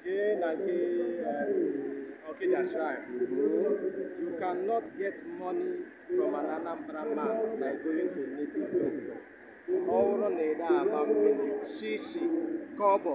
You cannot get money from an Anambra man by going to a native doctor. All on the shishi, kobo,